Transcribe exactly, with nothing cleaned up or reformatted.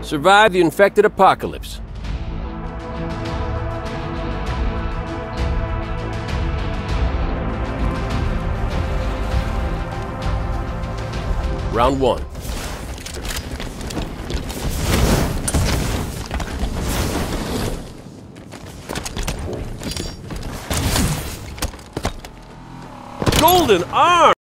Survive the infected apocalypse. Round one. Golden arm!